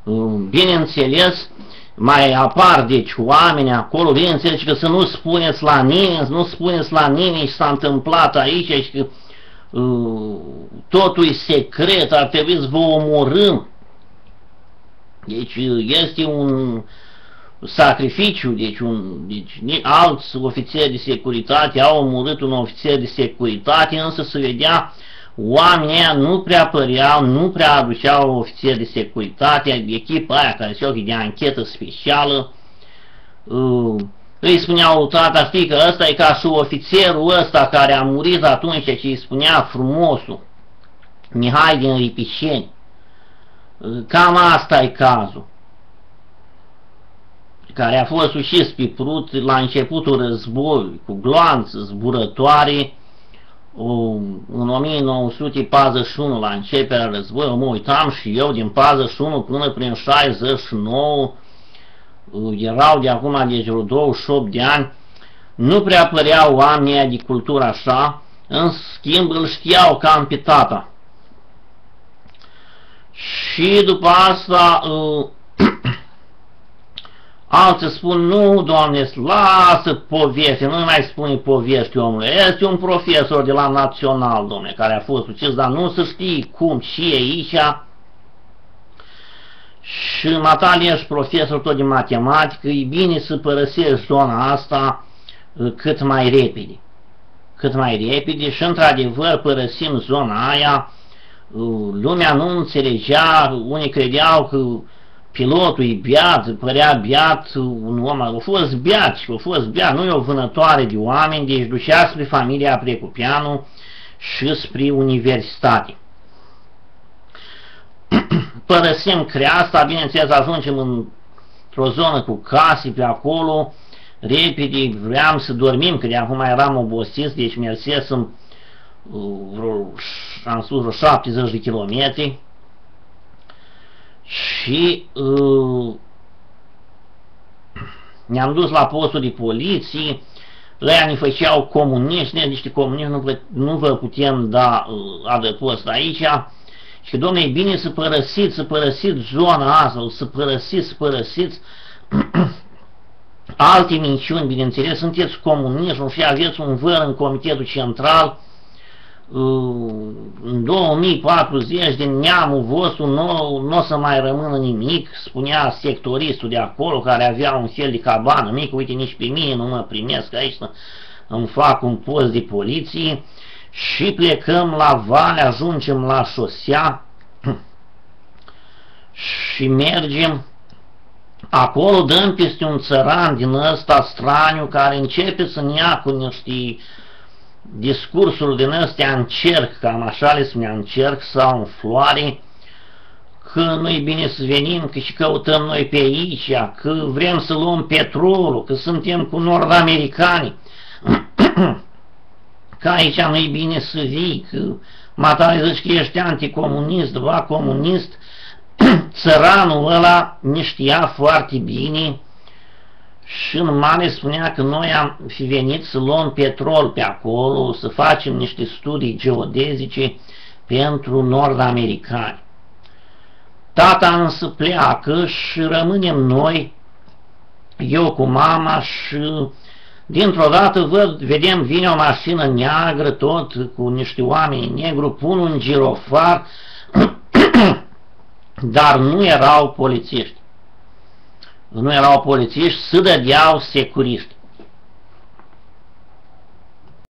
Bineînțeles, mai apar deci oameni acolo, bineînțeles că să nu spuneți la nimeni, nu spuneți la nimeni ce s-a întâmplat aici și că totul e secret, ar trebui să vă omorâm. Deci este un sacrificiu, deci alți ofițeri de securitate au omorât un ofițer de securitate, însă se vedea oamenii ăia nu prea păreau, nu prea aduceau ofițeri de securitate, echipa aia care se ocupă de anchetă specială, îi spuneau tata, știi că ăsta e ca și ofițerul ăsta care a murit atunci ce îi spunea frumosul, Mihai din Ripiceni. Cam asta e cazul, care a fost ucis pe prut la începutul războiului, cu gloanțe zburătoare, în 1941, la începerea războiului. Mă uitam și eu din 41 până prin 69, erau de acum de vreo 28 de ani, nu prea păreau oamenii de cultură așa, în schimb îl știau cam pe tata. Și după asta alții spun, nu, Doamne, lasă povești, nu mai spune povești, omule, este un profesor de la Național, domnule, care a fost ucis, dar nu se știe cum, și e aici. Și matale ești profesor tot de matematică, e bine să părăsești zona asta cât mai repede. Cât mai repede și, într-adevăr, părăsim zona aia. Lumea nu înțelegea, unii credeau că pilotul e beat, părea beat, un om a fost beat și a fost beat, nu e o vânătoare de oameni, deci ducea spre familia Precupeanu și spre universitate. Părăsim Creasta, bineînțeles ajungem într-o zonă cu case pe acolo, repede vreau să dormim, că de acum eram obosiți, deci mersesem am spus vreo 70 de kilometri și ne-am dus la postul de poliție, ăia ne făceau comuniști, niște comuniști, nu vă putem da adăpost aici, și dom'le, e bine să părăsiți zona asta, să părăsiți alte minciuni, bineînțeles, sunteți comuniști și aveți un văr în Comitetul Central. În 2040 din neamul vostru nu o să mai rămână nimic, spunea sectoristul de acolo, care avea un fel de cabană mică, uite, nici pe mine nu mă primesc aici să îmi fac un post de poliție, și plecăm la vale, ajungem la șosea și mergem acolo, dăm peste un țăran din ăsta straniu care începe să ne ia cu niște discursuri din ăstea în cerc, cam așa le spunea, în cerc sau în floare, că nu-i bine să venim, că și căutăm noi pe aici, că vrem să luăm petrolul, că suntem cu nord-americani, că aici nu-i bine să vii, că matale zici că ești anticomunist, ba comunist. Țăranul ăla ne știa foarte bine și în mare spunea că noi am fi venit să luăm petrol pe acolo, să facem niște studii geodezice pentru nord-americani. Tata însă pleacă și rămânem noi, eu cu mama, și dintr-o dată vedem, vine o mașină neagră, tot cu niște oameni negru, pun un girofar, dar nu erau polițiști. Nu erau polițiști, se dădeau securiști.